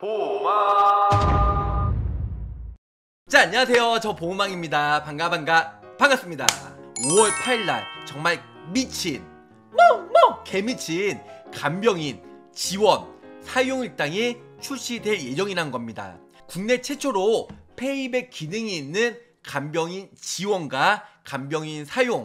보호망. 자, 안녕하세요. 저 보호망입니다. 반갑습니다. 5월 8일날 정말 미친 개미친 간병인 지원 사용일당이 출시될 예정이란 겁니다. 국내 최초로 페이백 기능이 있는 간병인 지원과 간병인 사용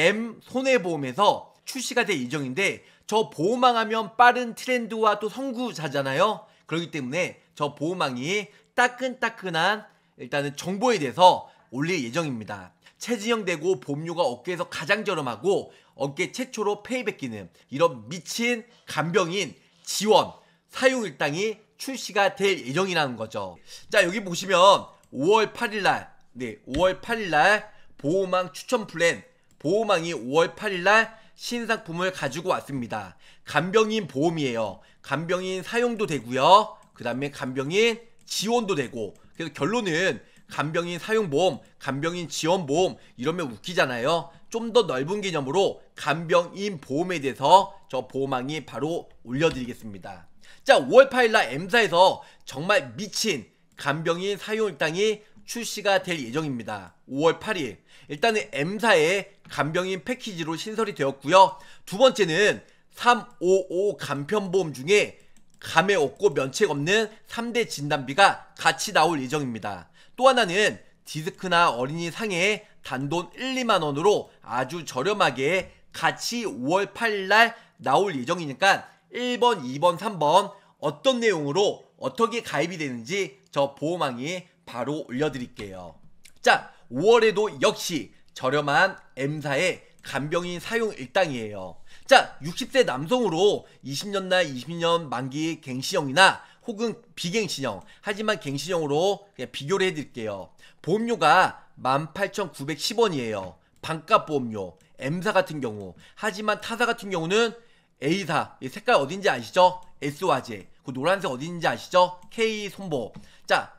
M손해보험에서 출시가 될 예정인데, 저 보호망 하면 빠른 트렌드와 또 선구자잖아요. 그렇기 때문에 저 보호망이 따끈따끈한 일단은 정보에 대해서 올릴 예정입니다. 체지형되고 보험료가 업계에서 가장 저렴하고 업계 최초로 페이백 기능, 이런 미친 간병인 지원 사용일당이 출시가 될 예정이라는 거죠. 자, 여기 보시면 5월 8일날 5월 8일날 보호망 추천 플랜, 보호망이 5월 8일날 신상품을 가지고 왔습니다. 간병인 보험이에요. 간병인 사용도 되고요, 그 다음에 간병인 지원도 되고. 그래서 결론은 간병인 사용보험, 간병인 지원보험 이러면 웃기잖아요. 좀 더 넓은 개념으로 간병인 보험에 대해서 저 보호망이 바로 올려드리겠습니다. 자, 5월 8일날 M사에서 정말 미친 간병인 사용일당이 출시가 될 예정입니다. 5월 8일 일단은 M사의 간병인 패키지로 신설이 되었고요. 두 번째는 355 간편보험 중에 감에 없고 면책 없는 3대 진단비가 같이 나올 예정입니다. 또 하나는 디스크나 어린이 상해에 단돈 1, 2만원으로 아주 저렴하게 같이 5월 8일날 나올 예정이니까 1번, 2번, 3번 어떤 내용으로 어떻게 가입이 되는지 저 보호망이 바로 올려드릴게요. 자, 5월에도 역시 저렴한 M사의 간병인 사용 일당이에요. 자, 60세 남성으로 20년날 20년 만기 갱신형이나 혹은 비갱신형, 하지만 갱신형으로 그냥 비교를 해드릴게요. 보험료가 18,910원이에요. 반값 보험료 M사 같은 경우. 하지만 타사 같은 경우는 A사, 색깔 어딘지 아시죠? S화재. 그 노란색 어딘지 아시죠? K손보. 자,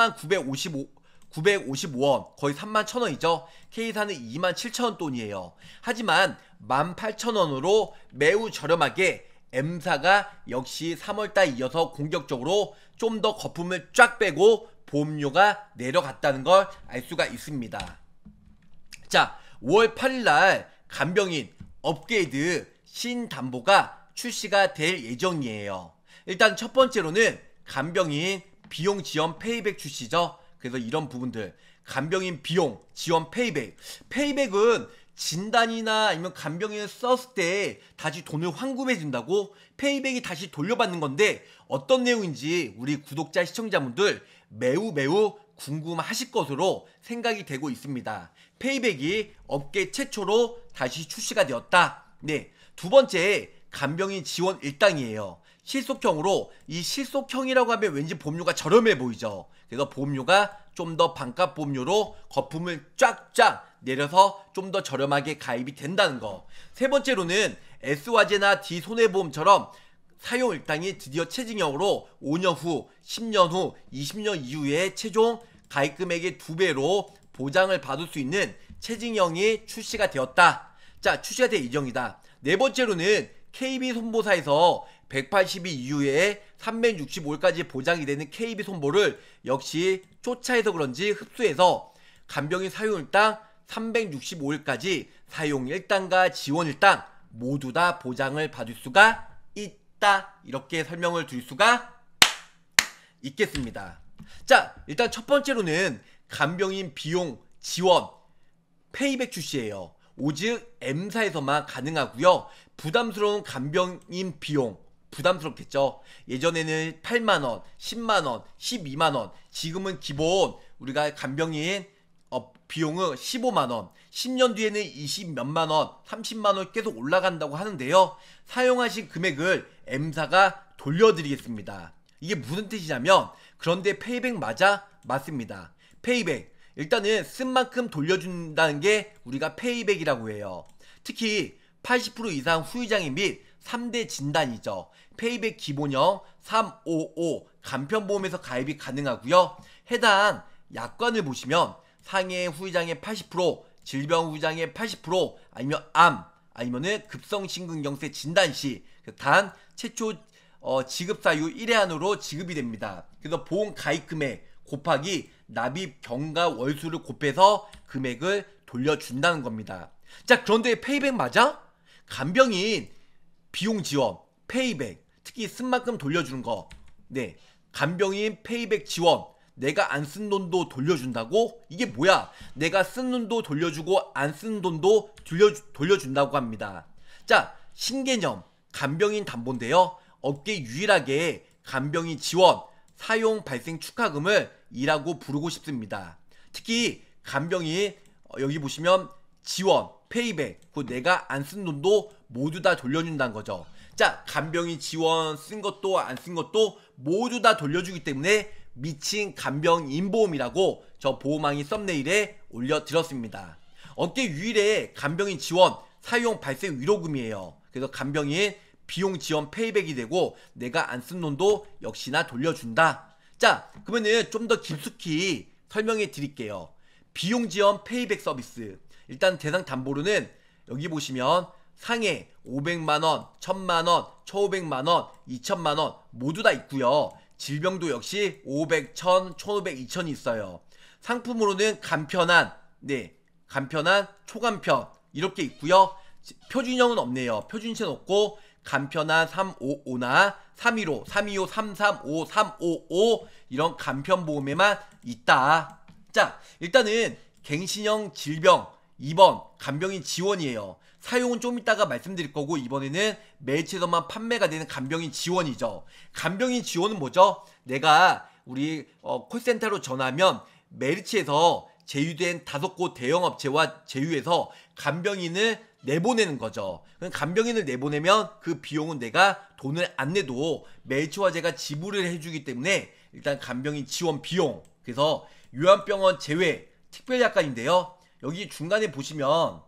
3955원, 거의 31,000원이죠. K사는 27,000원 돈이에요. 하지만 18,000원으로 매우 저렴하게 M사가 역시 3월달 이어서 공격적으로 좀 더 거품을 쫙 빼고 보험료가 내려갔다는 걸 알 수가 있습니다. 자, 5월 8일날 간병인 업그레이드 신담보가 출시가 될 예정이에요. 일단 첫 번째로는 간병인 비용 지원 페이백 출시죠. 그래서 이런 부분들, 간병인 비용 지원 페이백. 페이백은 진단이나 아니면 간병인을 썼을 때 다시 돈을 환급해 준다고 페이백이 다시 돌려받는 건데, 어떤 내용인지 우리 구독자 시청자분들 매우 궁금하실 것으로 생각이 되고 있습니다. 페이백이 업계 최초로 다시 출시가 되었다. 네, 두 번째 간병인 지원 일당이에요. 실속형으로, 이 실속형이라고 하면 왠지 보험료가 저렴해 보이죠. 그래서 보험료가 좀 더 반값 보험료로 거품을 쫙쫙 내려서 좀 더 저렴하게 가입이 된다는 거. 세 번째로는 S화재나 D손해보험처럼 사용일당이 드디어 체증형으로 5년 후, 10년 후, 20년 이후에 최종 가입 금액의 2배로 보장을 받을 수 있는 체증형이 출시가 되었다. 자, 출시가 될 예정이다. 네 번째로는 KB손보사에서 180일 이후에 365일까지 보장이 되는 KB손보를 역시 쫓아해서 그런지 흡수해서 간병인 사용일당 365일까지 사용일당과 지원일당 모두 다 보장을 받을 수가 있다. 이렇게 설명을 드릴 수가 있겠습니다. 자, 일단 첫 번째로는 간병인 비용 지원 페이백 출시예요. 오직 M사에서만 가능하고요. 부담스러운 간병인 비용, 부담스럽겠죠. 예전에는 8만원, 10만원, 12만원, 지금은 기본 우리가 간병인 비용은 15만원, 10년 뒤에는 20 몇만원, 30만원 계속 올라간다고 하는데요. 사용하신 금액을 M사가 돌려드리겠습니다. 이게 무슨 뜻이냐면, 그런데 페이백 맞아? 맞습니다. 페이백, 일단은 쓴 만큼 돌려준다는 게 우리가 페이백이라고 해요. 특히 80% 이상 후유장애 및 3대 진단이죠. 페이백 기본형 355 간편보험에서 가입이 가능하고요. 해당 약관을 보시면 상해 후유장애 80%, 질병 후유장애 80%, 아니면 암, 아니면은 급성심근경색 진단 시 단 최초 지급 사유 1회 안으로 지급이 됩니다. 그래서 보험 가입 금액 곱하기 납입 경과 월수를 곱해서 금액을 돌려준다는 겁니다. 자, 그런데 페이백 맞아? 간병인 비용 지원, 페이백, 특히 쓴 만큼 돌려주는 거. 네, 간병인 페이백 지원. 내가 안 쓴 돈도 돌려준다고? 이게 뭐야? 내가 쓴 돈도 돌려주고 안 쓴 돈도 돌려준다고 합니다. 자, 신개념 간병인 담보인데요. 업계 유일하게 간병인 지원, 사용 발생 축하금을 이라고 부르고 싶습니다. 특히 간병인 여기 보시면 지원, 페이백, 그 내가 안 쓴 돈도 모두 다 돌려준다는 거죠. 자, 간병인 지원 쓴 것도 안 쓴 것도 모두 다 돌려주기 때문에 미친 간병인 보험이라고 저 보험왕이 썸네일에 올려드렸습니다. 업계 유일의 간병인 지원 사용 발생 위로금이에요. 그래서 간병인 비용 지원 페이백이 되고 내가 안 쓴 돈도 역시나 돌려준다. 자, 그러면은 좀 더 깊숙이 설명해 드릴게요. 비용 지원 페이백 서비스. 일단 대상 담보로는 여기 보시면 상해 500만원, 1000만원, 1500만원, 2000만원 모두 다 있고요. 질병도 역시 500, 1000, 1500, 2000이 있어요. 상품으로는 간편한, 네, 간편한, 초간편 이렇게 있고요. 표준형은 없네요. 표준체는 없고 간편한 355나 315, 325, 335, 355 이런 간편보험에만 있다. 자, 일단은 갱신형 질병 2번 간병인 지원이에요. 사용은 좀 이따가 말씀드릴 거고 이번에는 매일체에서만 판매가 되는 간병인 지원이죠. 간병인 지원은 뭐죠? 내가 우리 콜센터로 전화하면 메르치에서 제휴된 5곳 대형업체와 제휴해서 간병인을 내보내는 거죠. 간병인을 내보내면 그 비용은 내가 돈을 안 내도 메르치와 제가 지불을 해주기 때문에 일단 간병인 지원 비용. 그래서 요양병원 제외 특별약관인데요. 여기 중간에 보시면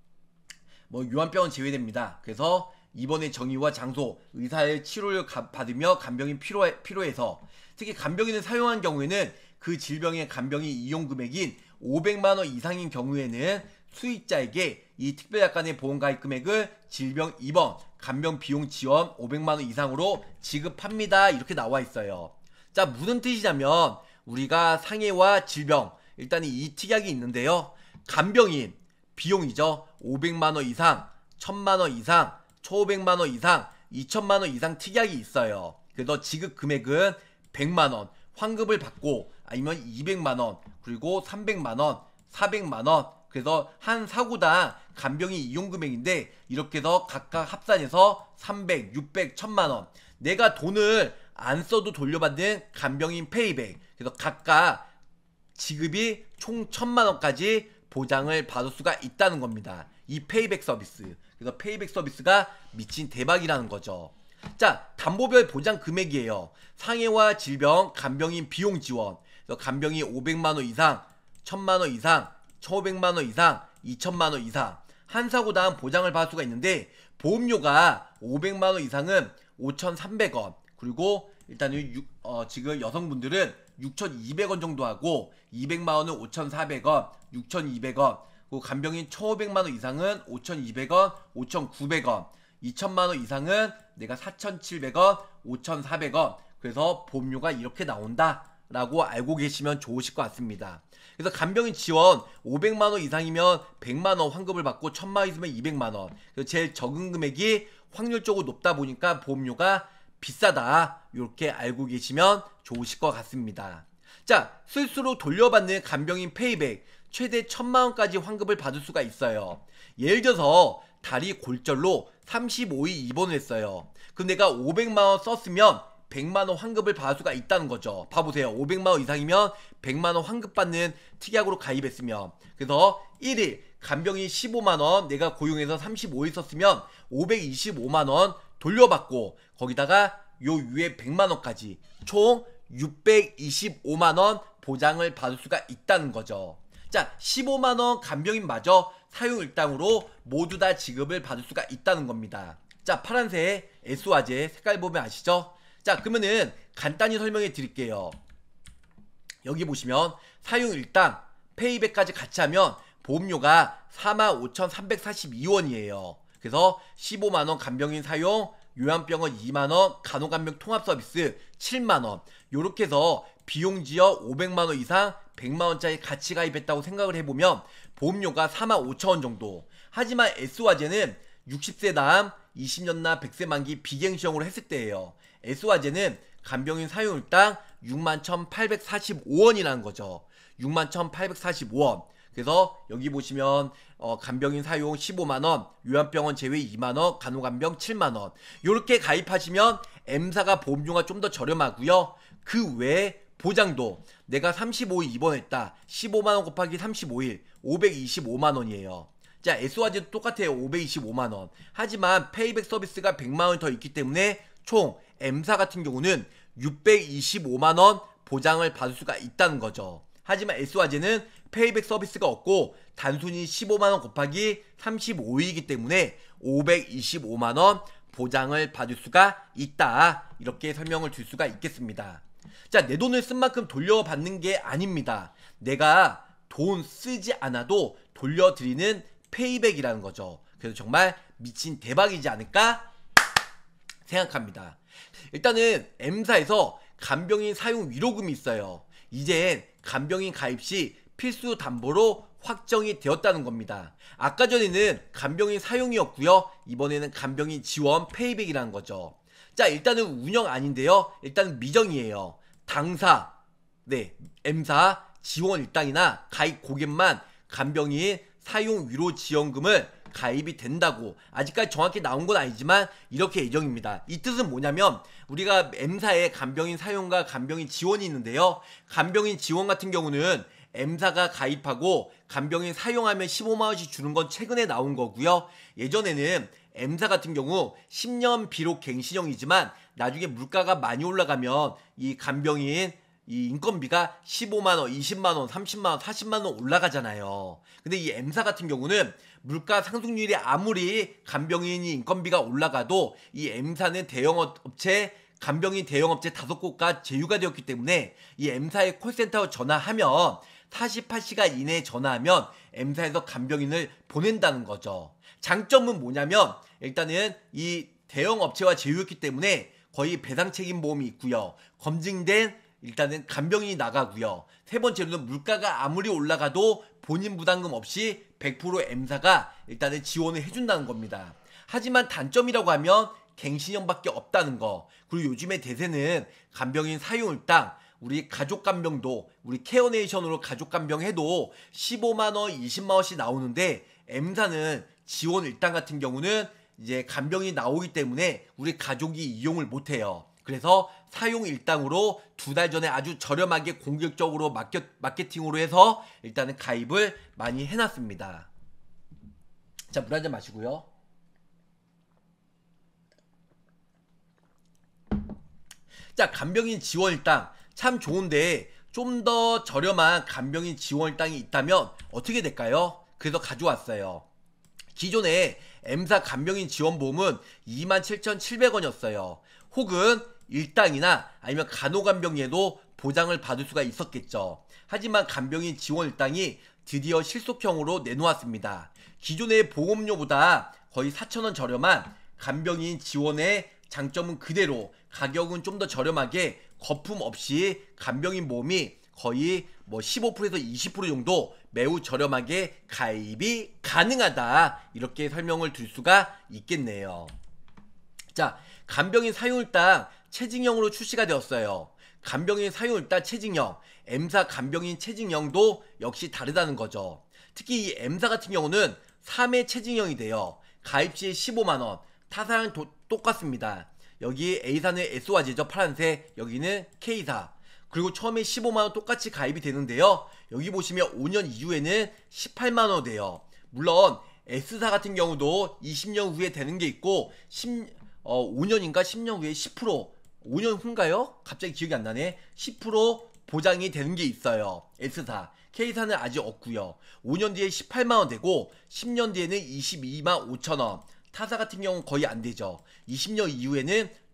뭐 요양병원 제외됩니다. 그래서 입원의 정의와 장소, 의사의 치료를 받으며 간병인 필요해서 특히 간병인을 사용한 경우에는 그 질병의 간병인 이용 금액인 500만원 이상인 경우에는 수익자에게 이 특별약관의 보험가입 금액을 질병 입원, 간병 비용 지원 500만원 이상으로 지급합니다. 이렇게 나와 있어요. 자, 무슨 뜻이냐면 우리가 상해와 질병 일단 이 특약이 있는데요. 간병인 비용이죠. 500만원 이상, 1000만원 이상, 1500만원 이상, 2000만원 이상 특약이 있어요. 그래서 지급 금액은 100만원 환급을 받고 아니면 200만원 그리고 300만원, 400만원 그래서 한 사고당 간병인 이용 금액인데 이렇게 해서 각각 합산해서 300, 600, 1000만원 내가 돈을 안 써도 돌려받는 간병인 페이백 그래서 각각 지급이 총 1000만원까지 보장을 받을 수가 있다는 겁니다. 이 페이백 서비스. 그래서 페이백 서비스가 미친 대박이라는 거죠. 자, 담보별 보장 금액이에요. 상해와 질병, 간병인 비용 지원. 그래서 간병인 500만원 이상, 1000만원 이상, 1500만원 이상, 2000만원 이상. 한 사고당 보장을 받을 수가 있는데 보험료가 500만원 이상은 5,300원. 그리고 일단은 지금 여성분들은 6,200원 정도 하고 200만원은 5,400원, 6,200원 그리고 간병인 1,500만원 이상은 5,200원, 5,900원 2,000만원 이상은 내가 4,700원, 5,400원 그래서 보험료가 이렇게 나온다 라고 알고 계시면 좋으실 것 같습니다. 그래서 간병인 지원 500만원 이상이면 100만원 환급을 받고 1000만원 있으면 200만원 그래서 제일 적은 금액이 확률적으로 높다 보니까 보험료가 비싸다 이렇게 알고 계시면 좋으실 것 같습니다. 자, 스스로 돌려받는 간병인 페이백 최대 1000만원까지 환급을 받을 수가 있어요. 예를 들어서 다리 골절로 35일 입원을 했어요. 그럼 내가 500만원 썼으면 100만원 환급을 받을 수가 있다는 거죠. 봐보세요. 500만원 이상이면 100만원 환급받는 특약으로 가입했으면 그래서 1일 간병인 15만원 내가 고용해서 35일 썼으면 525만원 돌려받고 거기다가 요 위에 100만원까지 총 625만원 보장을 받을 수가 있다는 거죠. 자, 15만원 간병인마저 사용일당으로 모두 다 지급을 받을 수가 있다는 겁니다. 자, 파란색 S화재 색깔 보면 아시죠? 자, 그러면은 간단히 설명해 드릴게요. 여기 보시면 사용일당 페이백까지 같이 하면 보험료가 45,342원이에요. 그래서 15만원 간병인 사용 요양병원 2만원, 간호간병 통합서비스 7만원. 요렇게 해서 비용지역 500만원 이상 100만원짜리 같이 가입했다고 생각을 해보면 보험료가 45,000원 정도. 하지만 S화재는 60세 남 20년 나 100세 만기 비갱시형으로 했을 때예요. S화재는 간병인 사용일당 61,845원이라는 거죠. 61,845원. 그래서 여기 보시면 간병인 사용 15만원, 요양병원 제외 2만원, 간호간병 7만원. 요렇게 가입하시면 M사가 보험료가 좀 더 저렴하고요. 그 외에 보장도 내가 35일 입원했다. 15만원 곱하기 35일 525만원이에요. 자, S화재도 똑같아요. 525만원. 하지만 페이백 서비스가 100만원이 더 있기 때문에 총 M사 같은 경우는 625만원 보장을 받을 수가 있다는 거죠. 하지만 S화재는 페이백 서비스가 없고 단순히 15만원 곱하기 35일이기 때문에 525만원 보장을 받을 수가 있다. 이렇게 설명을 드릴 수가 있겠습니다. 자, 내 돈을 쓴 만큼 돌려받는 게 아닙니다. 내가 돈 쓰지 않아도 돌려드리는 페이백이라는 거죠. 그래서 정말 미친 대박이지 않을까 생각합니다. 일단은 M사에서 간병인 사용 위로금이 있어요. 이젠 간병인 가입 시 필수 담보로 확정이 되었다는 겁니다. 아까 전에는 간병인 사용이었고요. 이번에는 간병인 지원 페이백이라는 거죠. 자, 일단은 운영 아닌데요. 일단은 미정이에요. 당사, M사 지원 일당이나 가입 고객만 간병인 사용 위로 지원금을 가입이 된다고. 아직까지 정확히 나온 건 아니지만 이렇게 예정입니다. 이 뜻은 뭐냐면 우리가 M사에 간병인 사용과 간병인 지원이 있는데요. 간병인 지원 같은 경우는 M사가 가입하고 간병인 사용하면 15만원씩 주는 건 최근에 나온 거고요. 예전에는 M사 같은 경우 10년 비록 갱신형이지만 나중에 물가가 많이 올라가면 이 간병인 이 인건비가 15만원, 20만원, 30만원, 40만원 올라가잖아요. 근데 이 M사 같은 경우는 물가 상승률이 아무리 간병인이 인건비가 올라가도 이 M사는 대형업체, 간병인 대형업체 5곳과 제휴가 되었기 때문에 이 M사의 콜센터 전화하면 48시간 이내에 전화하면 M사에서 간병인을 보낸다는 거죠. 장점은 뭐냐면 일단은 이 대형업체와 제휴했기 때문에 거의 배상책임보험이 있고요. 검증된 일단은 간병인이 나가고요. 세 번째로는 물가가 아무리 올라가도 본인 부담금 없이 100% M사가 일단은 지원을 해준다는 겁니다. 하지만 단점이라고 하면 갱신형밖에 없다는 거. 그리고 요즘에 대세는 간병인 사용일당, 우리 가족간병도 우리 케어네이션으로 가족간병 해도 15만원, 20만원씩 나오는데 M사는 지원일당 같은 경우는 이제 간병이 나오기 때문에 우리 가족이 이용을 못해요. 그래서 사용 일당으로 2달 전에 아주 저렴하게 공격적으로 마케팅으로 해서 일단은 가입을 많이 해놨습니다. 자, 물 한잔 마시고요. 자, 간병인 지원 일당 참 좋은데 좀 더 저렴한 간병인 지원 일당이 있다면 어떻게 될까요? 그래서 가져왔어요. 기존에 M사 간병인 지원보험은 27,700원이었어요. 혹은 일당이나 아니면 간호간병에도 보장을 받을 수가 있었겠죠. 하지만 간병인 지원 일당이 드디어 실속형으로 내놓았습니다. 기존의 보험료보다 거의 4,000원 저렴한 간병인 지원의 장점은 그대로, 가격은 좀 더 저렴하게 거품 없이 간병인 보험이 거의 뭐 15%에서 20% 정도 매우 저렴하게 가입이 가능하다. 이렇게 설명을 드릴 수가 있겠네요. 자, 간병인 사용일당 체증형으로 출시가 되었어요. 간병인 사용일당 체증형, M사 간병인 체증형도 역시 다르다는 거죠. 특히 이 M사 같은 경우는 3회 체증형이 돼요. 가입 시 15만원, 타사랑 똑같습니다. 여기 A사는 S화재죠, 파란색. 여기는 K사. 그리고 처음에 15만원 똑같이 가입이 되는데요. 여기 보시면 5년 이후에는 18만원 돼요. 물론 S사 같은 경우도 20년 후에 되는 게 있고 5년인가 10년 후에 10%, 5년 후인가요? 갑자기 기억이 안 나네. 10% 보장이 되는 게 있어요. S사. K사는 아직 없고요. 5년 뒤에 18만원 되고 10년 뒤에는 22만 5천원. 타사 같은 경우는 거의 안 되죠. 20년 이후에는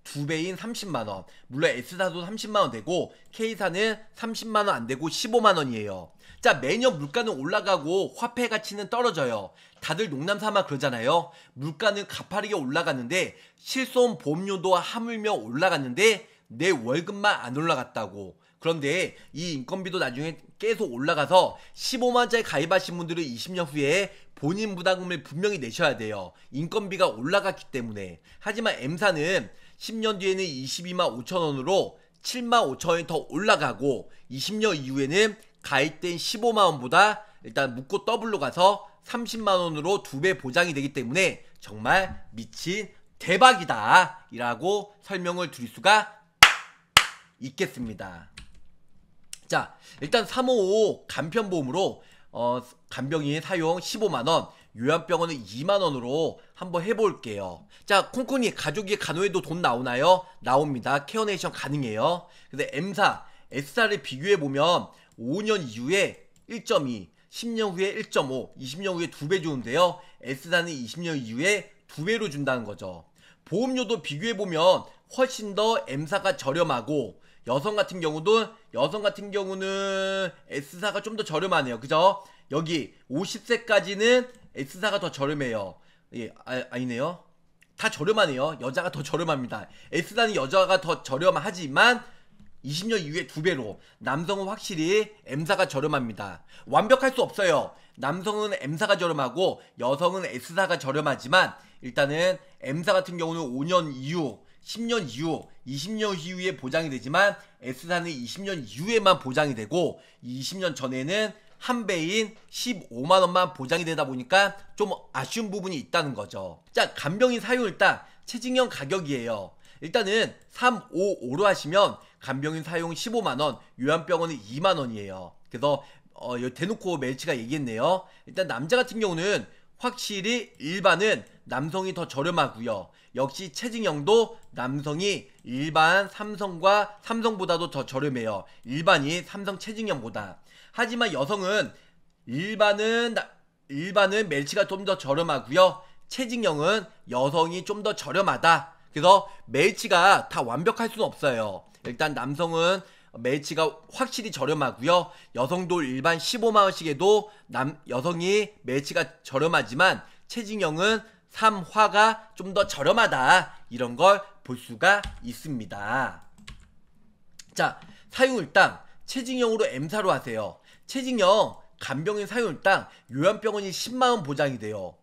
2배인 30만원. 물론 S사도 30만원 되고 K사는 30만원 안되고 15만원이에요. 자, 매년 물가는 올라가고 화폐 가치는 떨어져요. 다들 농담삼아 그러잖아요. 물가는 가파르게 올라갔는데 실손 보험료도 하물며 올라갔는데 내 월급만 안 올라갔다고. 그런데 이 인건비도 나중에 계속 올라가서 15만원짜리 가입하신 분들은 20년 후에 본인 부담금을 분명히 내셔야 돼요. 인건비가 올라갔기 때문에. 하지만 M사는 10년 뒤에는 22만 5천원으로 7만 5천원이 더 올라가고 20년 이후에는 가입된 15만원보다 일단 묶고 더블로 가서 30만원으로 2배 보장이 되기 때문에 정말 미친 대박이다 이라고 설명을 드릴 수가 있겠습니다. 자, 일단 355 간편보험으로 간병인 사용 15만원, 요양병원은 2만원으로 한번 해볼게요. 자, 콩콩이 가족이 간호해도 돈 나오나요? 나옵니다. 케어네이션 가능해요. 근데 M사, S사를 비교해보면 5년 이후에 1.2, 10년 후에 1.5, 20년 후에 2배 주는데요. S사는 20년 이후에 2배로 준다는 거죠. 보험료도 비교해보면 훨씬 더 M사가 저렴하고 여성 같은 경우는 S사가 좀 더 저렴하네요. 그죠? 여기 50세까지는 S사가 더 저렴해요. 예, 아니네요. 다 저렴하네요. 여자가 더 저렴합니다. S사는 여자가 더 저렴하지만 20년 이후에 2배로. 남성은 확실히 M사가 저렴합니다. 완벽할 수 없어요. 남성은 M사가 저렴하고 여성은 S사가 저렴하지만 일단은 M사 같은 경우는 5년 이후, 10년 이후, 20년 이후에 보장이 되지만 S사는 20년 이후에만 보장이 되고 20년 전에는 한 배인 15만원만 보장이 되다 보니까 좀 아쉬운 부분이 있다는 거죠. 자, 간병인 사용일당 체증형 가격이에요. 일단은 355로 하시면 간병인 사용 15만원, 요양병원은 2만원이에요. 그래서 대놓고 멜치가 얘기했네요. 일단 남자 같은 경우는 확실히 일반은 남성이 더 저렴하고요. 역시 체증형도 남성이 일반 삼성보다도 더 저렴해요. 일반이 삼성 체증형보다. 하지만 여성은 일반은 멜치가 좀 더 저렴하고요. 체증형은 여성이 좀 더 저렴하다. 그래서 멜치가 다 완벽할 수는 없어요. 일단 남성은 멜치가 확실히 저렴하고요. 여성도 일반 15만원씩 해도 여성이 멜치가 저렴하지만 체증형은 3화가 좀 더 저렴하다. 이런 걸 볼 수가 있습니다. 자, 사용일당 체증형으로 M사로 하세요. 체증형 간병인 사용일당 요양병원이 10만원 보장이 돼요.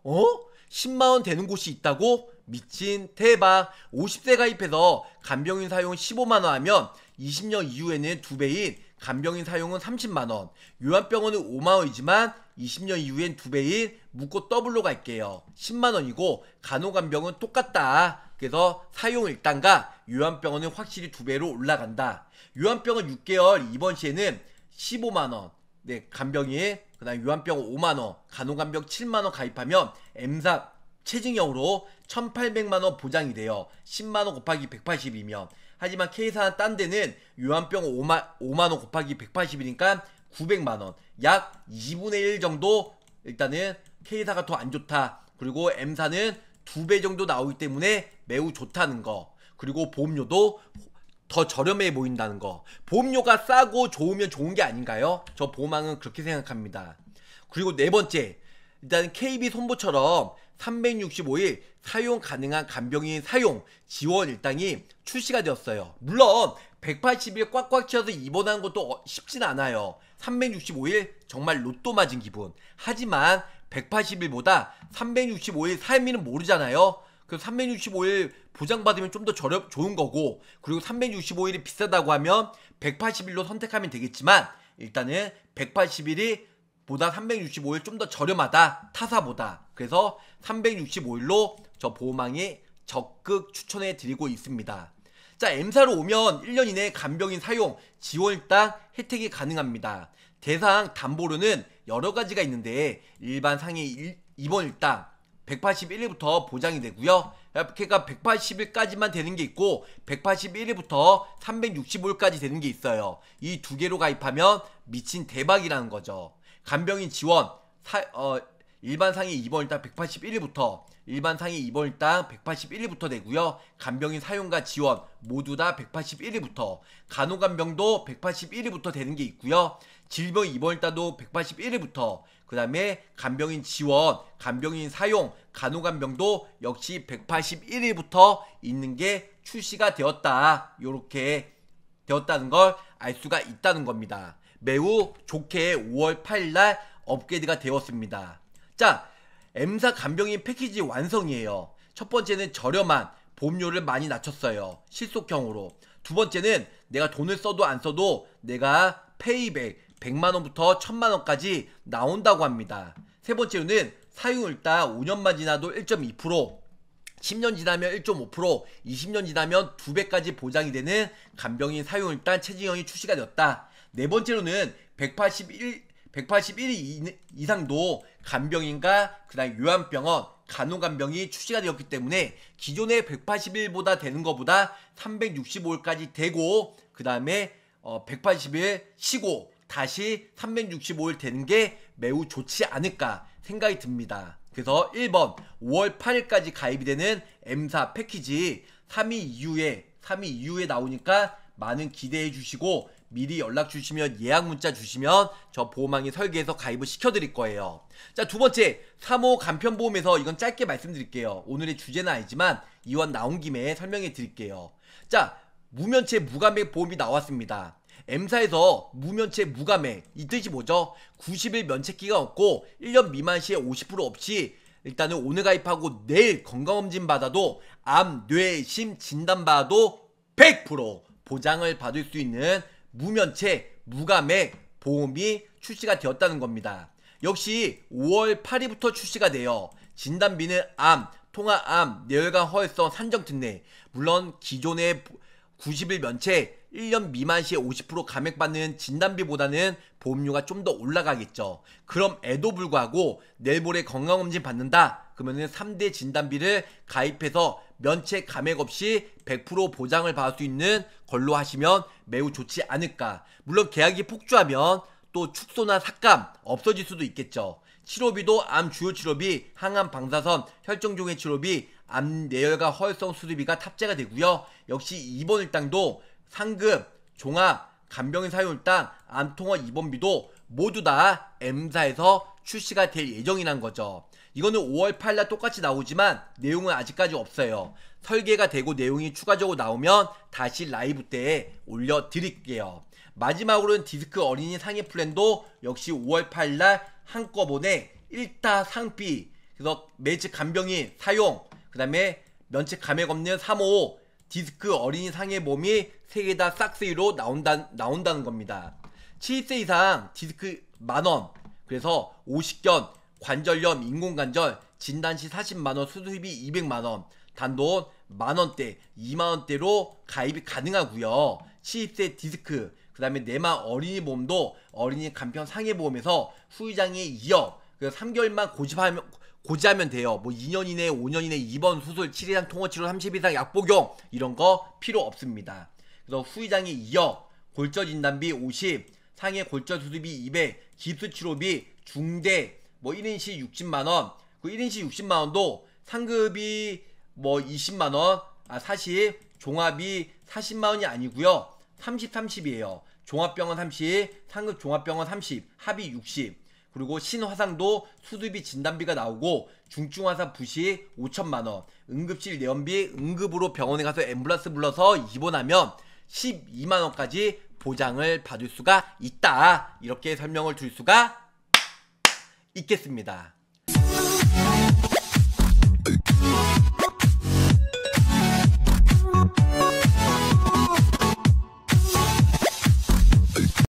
10만원 되는 곳이 있다고? 미친 대박. 50세 가입해서 간병인 사용 15만원 하면 20년 이후에는 2배인 간병인 사용은 30만원, 요양병원은 5만원이지만 20년 이후엔 2배인 묶고 더블로 갈게요. 10만원이고 간호간병은 똑같다. 그래서 사용일당과 요양병원은 확실히 2배로 올라간다. 요양병원 6개월 이번 시에는 15만원, 네, 간병인, 그 다음 요양병원 5만원, 간호간병 7만원 가입하면 M사 체증형으로 1800만원 보장이 돼요. 10만원 곱하기 180이면. 하지만 K사는 딴 데는 요양병원 5만원 곱하기 180이니까 900만원. 약 2분의 1 정도 일단은 K사가 더 안 좋다. 그리고 M사는 2배 정도 나오기 때문에 매우 좋다는 거. 그리고 보험료도 더 저렴해 보인다는 거. 보험료가 싸고 좋으면 좋은 게 아닌가요? 저 보험왕은 그렇게 생각합니다. 그리고 네 번째, 일단 KB 손보처럼 365일 사용 가능한 간병인 사용 지원 일당이 출시가 되었어요. 물론 180일 꽉꽉 채워서 입원하는 것도 쉽진 않아요. 365일 정말 로또 맞은 기분. 하지만 180일보다 365일 삶이는 모르잖아요. 그 365일 보장받으면 좀 더 좋은 거고, 그리고 365일이 비싸다고 하면 180일로 선택하면 되겠지만 일단은 180일이 보다 365일 좀 더 저렴하다, 타사보다. 그래서 365일로 저 보험왕이 적극 추천해 드리고 있습니다. 자, M사로 오면 1년 이내 간병인 사용 지원일당 혜택이 가능합니다. 대상 담보료는 여러 가지가 있는데 일반 상해 입원일당 181일부터 보장이 되고요. 그러니까 180일까지만 되는 게 있고 181일부터 365일까지 되는 게 있어요. 이 두 개로 가입하면 미친 대박이라는 거죠. 간병인 지원 일반 상해 입원일당 181일부터 일반 상해 입원일당 181일부터 되고요. 간병인 사용과 지원 모두 다 181일부터, 간호간병도 181일부터 되는 게 있고요. 질병 입원일당도 181일부터, 그 다음에 간병인 지원, 간병인 사용, 간호간병도 역시 181일부터 있는 게 출시가 되었다. 요렇게 되었다는 걸 알 수가 있다는 겁니다. 매우 좋게 5월 8일날 업그레이드가 되었습니다. 자, M사 간병인 패키지 완성이에요. 첫 번째는 저렴한 보험료를 많이 낮췄어요. 실속형으로. 두 번째는 내가 돈을 써도 안 써도 내가 페이백 100만원부터 1000만원까지 나온다고 합니다. 세 번째로는 사용일당 5년만 지나도 1.2%, 10년 지나면 1.5%, 20년 지나면 2배까지 보장이 되는 간병인 사용일당 체증형이 출시가 되었다. 네 번째로는 181일 이상도 간병인과 그다음 요양병원, 간호간병이 출시가 되었기 때문에 기존의 180일보다 되는 것보다 365일까지 되고, 그 다음에 180일 쉬고 다시 365일 되는 게 매우 좋지 않을까 생각이 듭니다. 그래서 1번 5월 8일까지 가입이 되는 M사 패키지 3일 이후에 나오니까 많은 기대해 주시고 미리 연락 주시면, 예약 문자 주시면 저 보험왕이 설계해서 가입을 시켜드릴 거예요. 자, 두 번째 3호 간편보험에서 이건 짧게 말씀드릴게요. 오늘의 주제는 아니지만 이왕 나온 김에 설명해 드릴게요. 자, 무면체 무감액 보험이 나왔습니다. M사에서 무면체 무감액, 이 뜻이 뭐죠? 90일 면책기가 없고 1년 미만 시에 50% 없이 일단은 오늘 가입하고 내일 건강검진 받아도 암, 뇌, 심 진단 받아도 100% 보장을 받을 수 있는 무면체 무감액 보험이 출시가 되었다는 겁니다. 역시 5월 8일부터 출시가 돼요. 진단비는 암, 통화암, 뇌혈관 허혈성 산정특례, 물론 기존의 90일 면책 1년 미만 시에 50% 감액받는 진단비보다는 보험료가 좀 더 올라가겠죠. 그럼에도 불구하고 내일 모레 건강검진 받는다 그러면은 3대 진단비를 가입해서 면책 감액 없이 100% 보장을 받을 수 있는 걸로 하시면 매우 좋지 않을까. 물론 계약이 폭주하면 또 축소나 삭감 없어질 수도 있겠죠. 치료비도 암 주요 치료비, 항암 방사선, 혈정종의 치료비, 암 뇌혈관 허혈성 수술비가 탑재가 되고요. 역시 입원일당도 상급, 종합, 간병인 사용일당, 암통화 입원비도 모두 다 M사에서 출시가 될 예정이란 거죠. 이거는 5월 8일날 똑같이 나오지만 내용은 아직까지 없어요. 설계가 되고 내용이 추가적으로 나오면 다시 라이브 때에 올려드릴게요. 마지막으로는 디스크 어린이 상해 플랜도 역시 5월 8일날 한꺼번에 1타 상비, 그래서 매직 간병인 사용, 그 다음에 면책 감액 없는 3호 디스크 어린이 상해보험이 3개 다 싹스이로 나온다는 겁니다. 70세 이상 디스크 만원, 그래서 오십견, 관절염, 인공관절, 진단시 40만원, 수술비 200만원, 단돈 만원대, 2만원대로 가입이 가능하고요. 70세 디스크, 그 다음에 내만 어린이 보험도 어린이 간편 상해보험에서 후유장애 2억, 그래서 3개월만 고지하면 돼요. 뭐 2년 이내, 5년 이내 입원, 수술, 7일 이상 통원치료, 30일 이상 약복용 이런 거 필요 없습니다. 그래서 후유장애 2억, 골절 진단비 50, 상해 골절 수술비 200, 깁스 치료비, 중대 뭐 1인시 60만원, 그 1인시 60만원도 상급이 뭐 20만원, 사실 종합이 40만원이 아니고요 30, 30이에요. 종합병원 30, 상급 종합병원 30, 합의 60, 그리고 신화상도 수술비 진단비가 나오고 중증화상 부시 5천만원, 응급실 내원비 응급으로 병원에 가서 앰뷸런스 불러서 입원하면 12만원까지 보장을 받을 수가 있다. 이렇게 설명을 드릴 수가 있겠습니다.